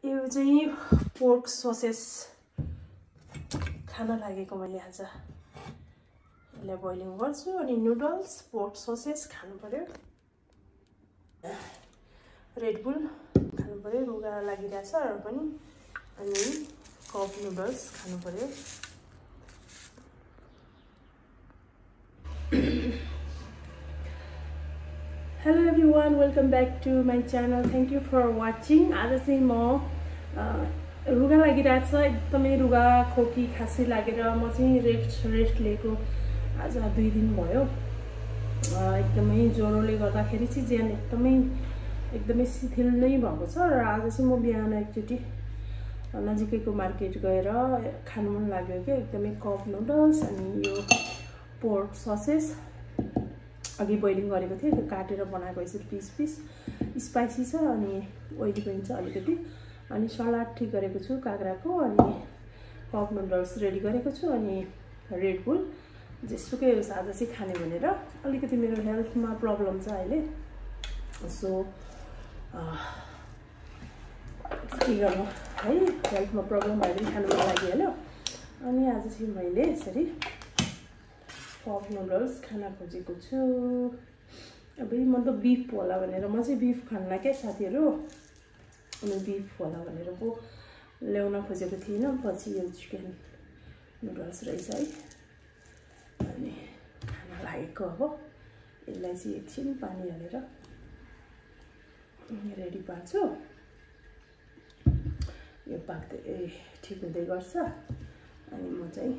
यो चाहिँ pork sauces खान लागेको मैले आज यसलाई बोइलिङ गर्छु अनि नुडल्स पोर्क ससेस खानु पर्यो रेड बुल खानु पर्यो रुगा लागिरहेछ र पनि अनि कप नुडल्स खानु पर्यो Hello everyone, welcome back to my channel. Thank you for watching. आज चाहिँ म रुगा लागिरहेछ एकदमै रुगा खोकी खासी लागेर म चाहिँ रेस्ट लिएको आज 2 दिन भयो एकदमै ज्वरोले गर्दाखेरि चाहिँ ज्यान एकदमै शिथिल नै भएको छ र आज चाहिँ म बिहान एकचोटी नजिकैको मार्केट गएर खान मन लाग्यो के एकदमै कप नुडल्स अनि यो पोर्क ससेस अघि बोइलिङ गरेको थिएँ त्यो काटेर बनाएको यसरी पिस स्पाइसी छ अनि ओइली पनि छ अलिकति अनि सलाद ठिक गरेको छु काँक्राको अनि कप नुडल्स रेडी गरेको छु अनि रेड बुल जेसुकै होस् आज चाहिँ खाने भनेर अलिकति मेरो हेल्थमा प्रब्लम छ अहिले सो के गर्नु है हेल्थमा प्रब्लम भएर खानु मन लागिहाल्यो अनि आज चाहिँ मैले यसरी कप नुडल्स खाना खोजेको छु अब म त बिफ होला भनेर म चाहिँ बिफ खान्न क्या साथीहरु अनि बिफ होला भनेर पो ल्याउन खोजेको थिइनँ पछि यो चिकन नुडल्स रहेछ है अनि खाना लागेको अब यसलाई चाहिँ एकछिन पानी हालेर रेडी पार्छु यो पाक्दै ठिक हुँदै गर्छ अनि म चाहिँ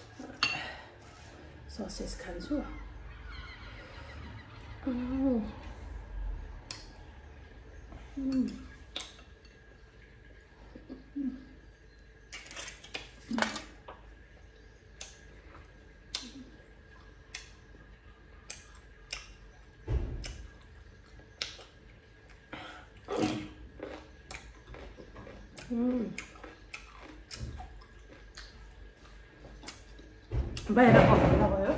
ससेस खान्छु बाहिर पकाउँदा भयो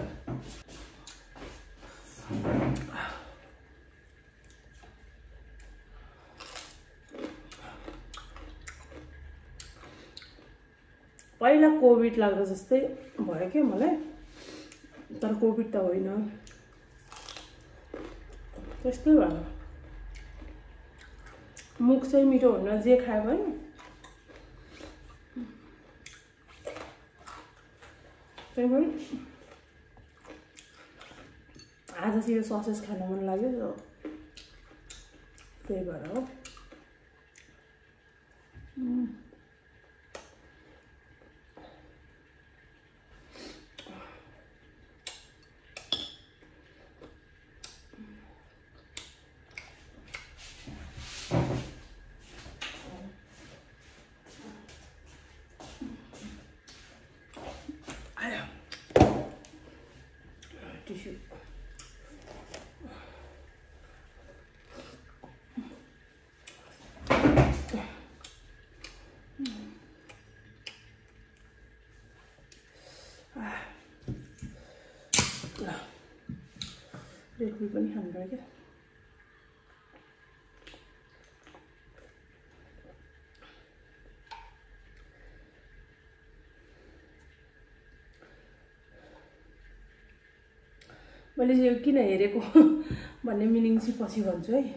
पहिला कोभिड लाग्दा जस्तै भयो के मलाई तर कोभिड त होइन त्यस्तै भयो मुख चाहिँ मिठो हुन जे खायो भने त्यही पनि आज चाहिँ यो ससेस खान मन लाग्यो त्यही भएर हो टिस्यु रेड बुल पनि खानु पर्यो क्या मैले चाहिँ किन हेरेको भन्ने मिनिङ चाहिँ पछि भन्छु है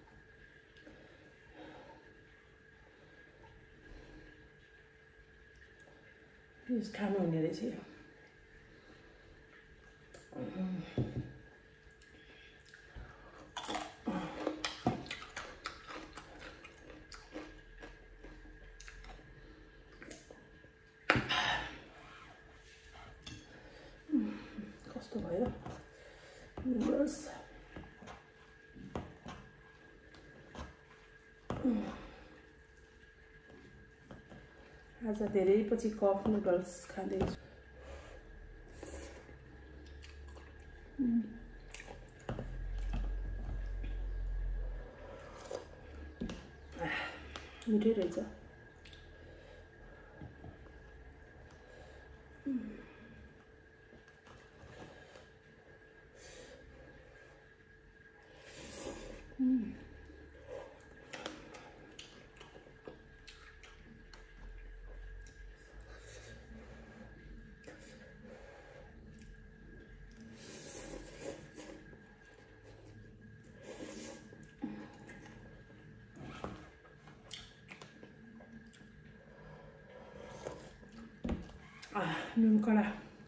यस खानु हुने रहेछ कस्तो भयो नुडल्स आज धेरै पछि कप नुडल्स खाँदैछु मिठै रहेछ नुन कडा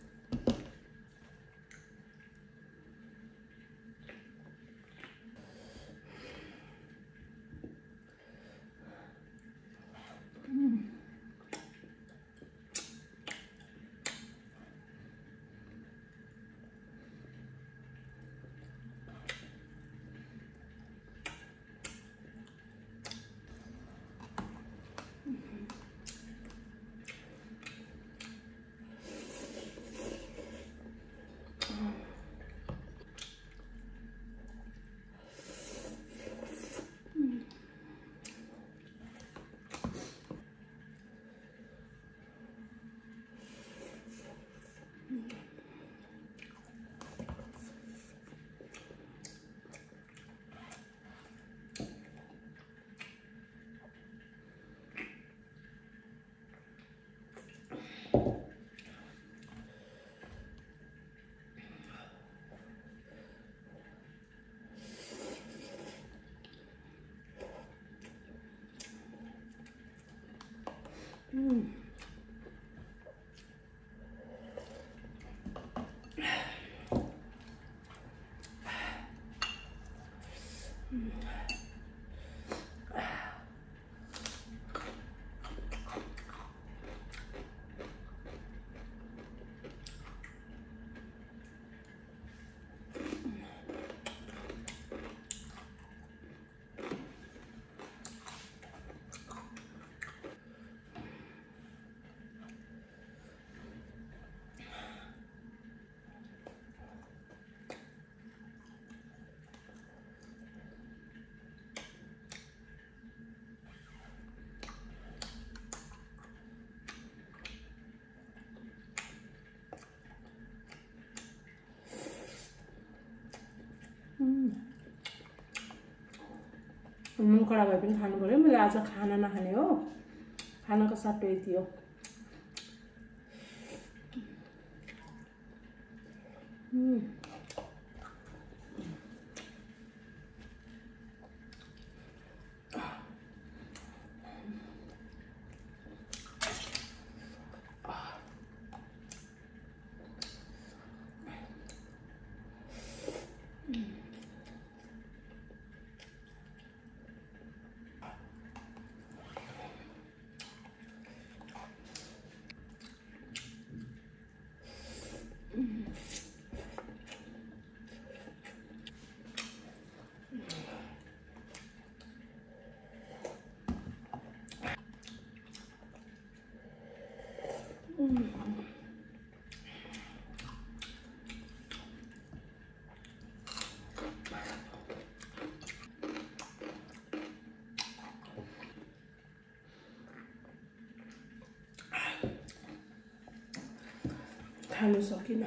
नुन कडा भए पनि खानु पर्यो मैले आज खाना नखाने हो खानाको सट्टो यति हो खानु सकिन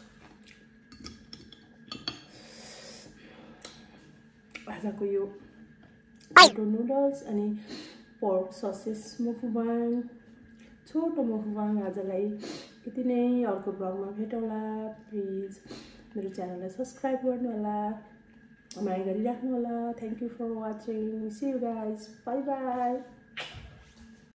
आजको यो नूडल्स अनि पोर्क ससेस मुखबाङ छोटो मुखबाङ आजलाई यति नै अर्को ब्लगमा भेटौँला प्लिज मेरो च्यानललाई सब्स्क्राइब गर्नु होला माया गरिराख्नु होला thank you for watching see you guys bye by